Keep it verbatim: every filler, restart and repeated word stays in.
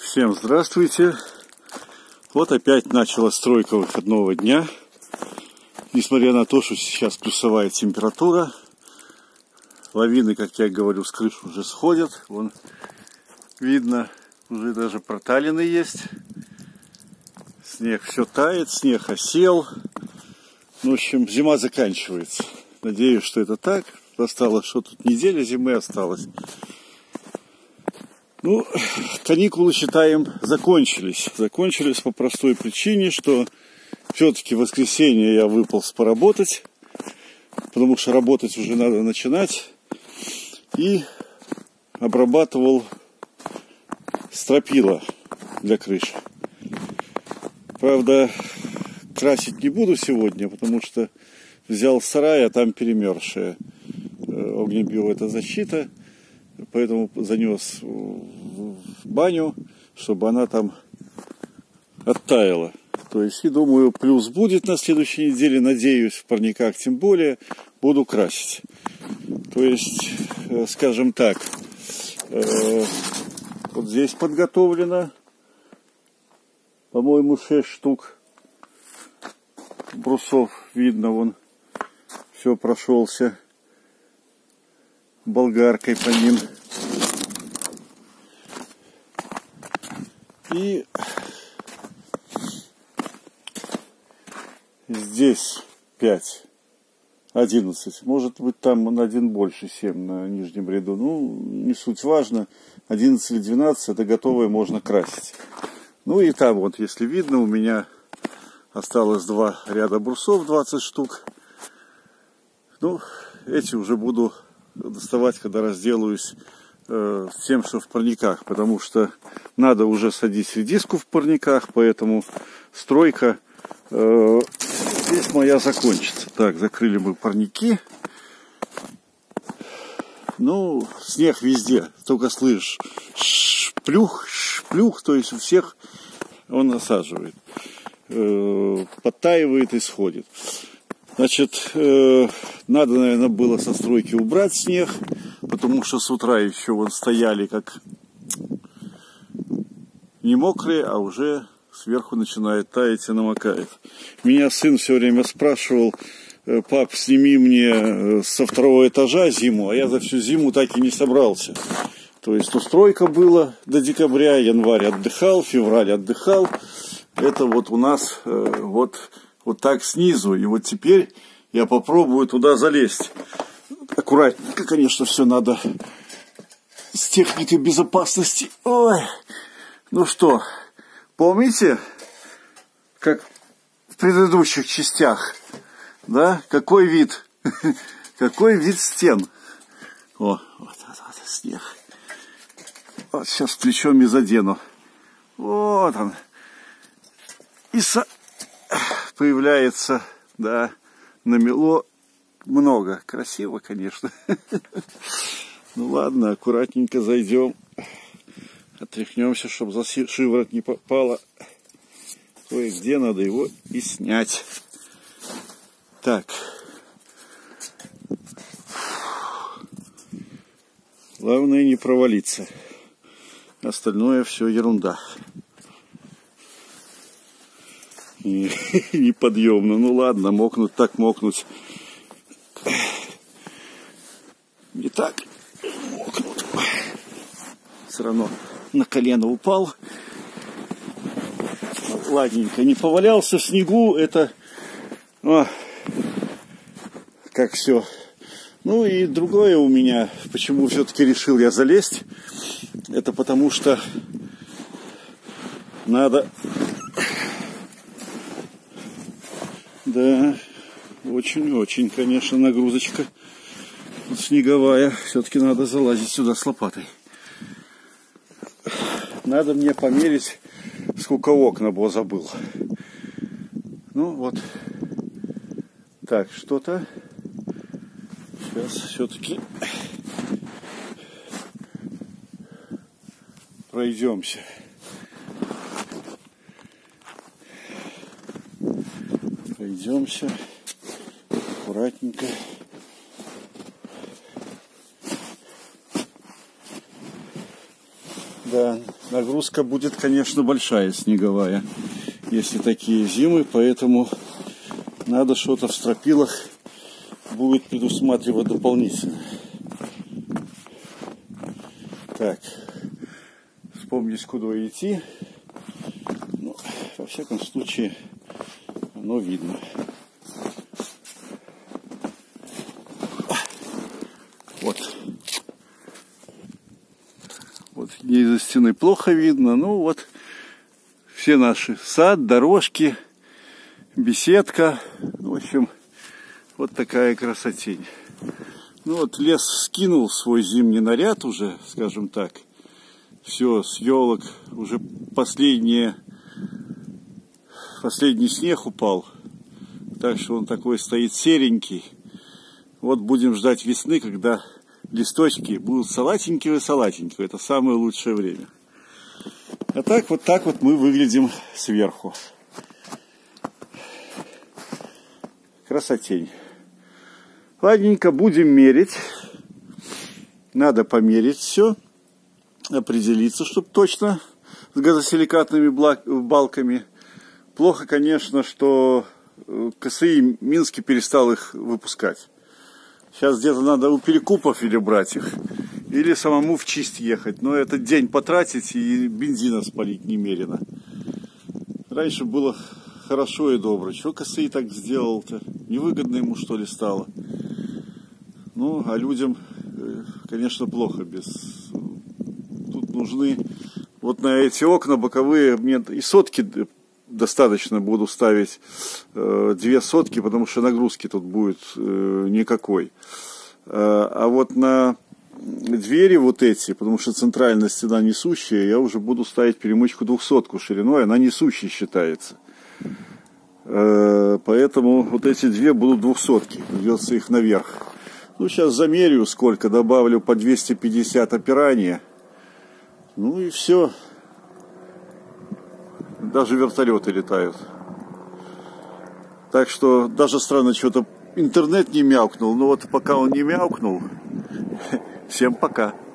Всем здравствуйте! Вот опять началась стройка выходного дня. Несмотря на то, что сейчас плюсовая температура, лавины, как я говорю, с крыш уже сходят. Вон видно, уже даже проталины есть. Снег все тает, снег осел. В общем, зима заканчивается. Надеюсь, что это так. Осталось, что тут неделя зимы осталась. Ну, каникулы, считаем, закончились. Закончились по простой причине, что все-таки в воскресенье я выполз поработать, потому что работать уже надо начинать. И обрабатывал стропила для крыши. Правда, красить не буду сегодня, потому что взял сарай, а там перемерзшая. Огнебио — это защита. Поэтому занес в баню, чтобы она там оттаяла. То есть, и думаю, плюс будет на следующей неделе, надеюсь, в парниках тем более, буду красить. То есть, скажем так, э, вот здесь подготовлено, по-моему, шесть штук брусов, видно, вон, все прошелся болгаркой по ним. И здесь пять, одиннадцать. Может быть, там на один больше, семь на нижнем ряду. Ну, не суть важно. одиннадцать или двенадцать, это готовое можно красить. Ну и там вот, если видно, у меня осталось два ряда брусов, двадцать штук. Ну, эти уже буду доставать, когда разделаюсь э, с тем, что в парниках, потому что надо уже садить редиску в парниках, поэтому стройка э, здесь моя закончится. Так, закрыли мы парники. Ну, снег везде, только слышишь шплюх, шплюх, то есть у всех он насаживает, э, подтаивает и сходит. Значит, э, надо, наверное, было со стройки убрать снег, потому что с утра еще вон стояли как не мокрые, а уже сверху начинает таять и намокает. Меня сын все время спрашивал: пап, сними мне со второго этажа зиму, а я за всю зиму так и не собрался. То есть, ну, стройка была до декабря, январь отдыхал, февраль отдыхал. Это вот у нас э, вот... Вот так снизу. И вот теперь я попробую туда залезть. Аккуратненько, конечно, все надо с техникой безопасности. Ой. Ну что, помните, как в предыдущих частях, да, какой вид, какой вид стен. О, вот, вот, вот снег. Вот сейчас плечом и задену. Вот он. И со... появляется, да, намело много. Красиво, конечно. Ну ладно, аккуратненько зайдем. Отряхнемся, чтобы за шиворот не попало. Кое-где надо его и снять. Так. Главное не провалиться. Остальное все ерунда. И неподъемно. Ну ладно, мокнуть так мокнуть. Не так мокнуть. Все равно на колено упал. Ладненько, не повалялся в снегу. Это о, как все. Ну и другое у меня, почему все-таки решил я залезть. Это потому что надо... Да, очень-очень, конечно, нагрузочка снеговая. Все-таки надо залазить сюда с лопатой. Надо мне померить, сколько окна, бо забыл. Ну вот. Так, что-то. Сейчас все-таки пройдемся. Пройдемся аккуратненько. Да, нагрузка будет, конечно, большая снеговая, если такие зимы, поэтому надо что-то в стропилах будет предусматривать дополнительно. Так, вспомнить, куда идти. Ну, во всяком случае, оно видно. Вот. Вот из-за стены плохо видно. Ну вот все наши сад, дорожки, беседка. В общем, вот такая красотень. Ну вот лес скинул свой зимний наряд уже, скажем так. Все, с елок уже последние, последний снег упал. Так что он такой стоит серенький. Вот будем ждать весны, когда листочки будут салатенькие-салатенькие. Это самое лучшее время. А так вот так вот мы выглядим сверху. Красотень. Ладненько, будем мерить. Надо померить все. Определиться, чтобы точно с газосиликатными балками. Плохо, конечно, что КСИ Минский перестал их выпускать. Сейчас где-то надо у Перекупов или брать их, или самому в Чисть ехать. Но этот день потратить и бензина спалить немерено. Раньше было хорошо и добро. Чего КСИ так сделал-то? Невыгодно ему, что ли, стало? Ну, а людям, конечно, плохо без... Тут нужны... Вот на эти окна боковые мне и сотки достаточно буду ставить, э, две сотки, потому что нагрузки тут будет э, никакой. А, а вот на двери вот эти, потому что центральная стена несущая, я уже буду ставить перемычку двухсотку шириной, она несущей считается. Э, поэтому вот эти две будут двухсотки, придется их наверх. Ну, сейчас замерю сколько, добавлю по двести пятьдесят опирания. Ну и все. Даже вертолеты летают. Так что даже странно, что-то интернет не мяукнул. Но вот пока он не мяукнул, всем пока.